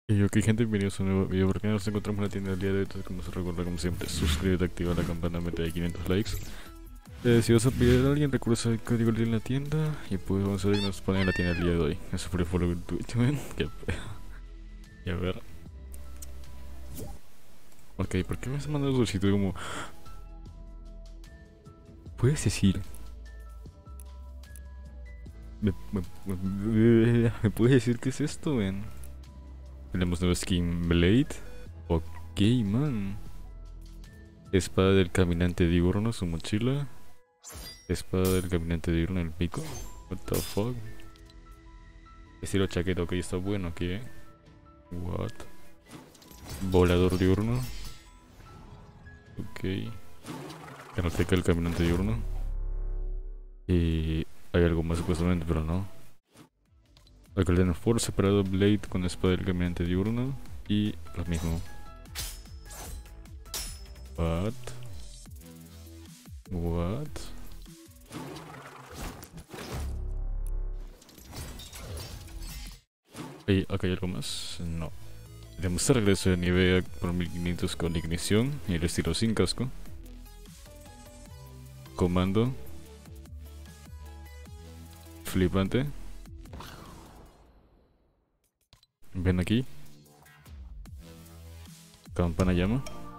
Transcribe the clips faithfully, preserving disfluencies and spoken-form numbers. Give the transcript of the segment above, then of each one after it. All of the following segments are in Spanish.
Y ok gente, bienvenidos a un nuevo video. Porque nos encontramos en la tienda del día de hoy. Entonces, como se recuerda, como siempre, suscríbete, activa la campana, mete de quinientos likes. Eh, si vas a pedir a alguien, recuerda el código en la tienda. Y pues vamos a ver qué nos ponen en la tienda el día de hoy. Eso fue follow en Twitch, man. Qué pe- Y a ver. Ok, ¿por qué me estás mandando su sitio como... ¿Puedes decir? ¿Me, me, me, ¿me puedes decir qué es esto, man? Tenemos nuevo skin Blade. Ok, man. Espada del caminante diurno, su mochila. Espada del caminante diurno en el pico. What the fuck. Estilo chaqueta, ok, está bueno aquí, eh. What. Volador diurno. Ok. Karateka del caminante diurno. Y hay algo más supuestamente, pero no. Alcaldena Force separado Blade con espada del caminante diurno. Y lo mismo. What. What. Ey, acá hay algo más. No. Tenemos el regreso de Nivea por mil quinientos con ignición y el estilo sin casco. Comando. Flipante. Ven aquí. Campana llama.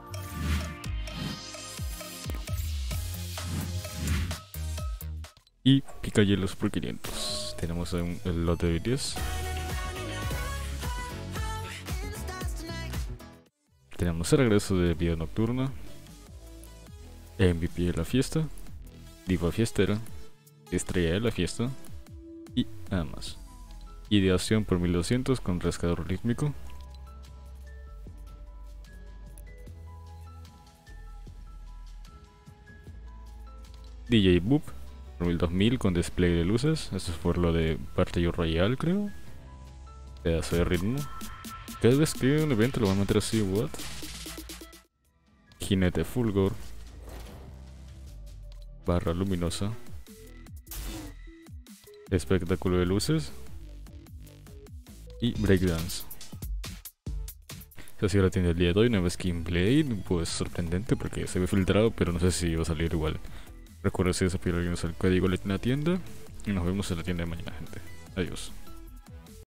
Y picahielos por quinientos. Tenemos un, el lote de diez. Tenemos el regreso de vida nocturna. M V P de la fiesta. Diva fiestera. Estrella de la fiesta. Y nada más. Ideación por mil doscientos con rascador rítmico. D J Boop por mil dos mil con display de luces. Eso es por lo de Battle Royale, creo. Pedazo de ritmo. Cada vez que hay un evento lo van a meter así, what? Jinete Fulgor. Barra luminosa. Espectáculo de luces. Y breakdance. Esa ha sido la tienda del día de hoy. Nueva skin Blade. Pues sorprendente porque se ve filtrado, pero no sé si va a salir igual. Recuerda si desafío alguien el código en la tienda. Y nos vemos en la tienda de mañana, gente. Adiós.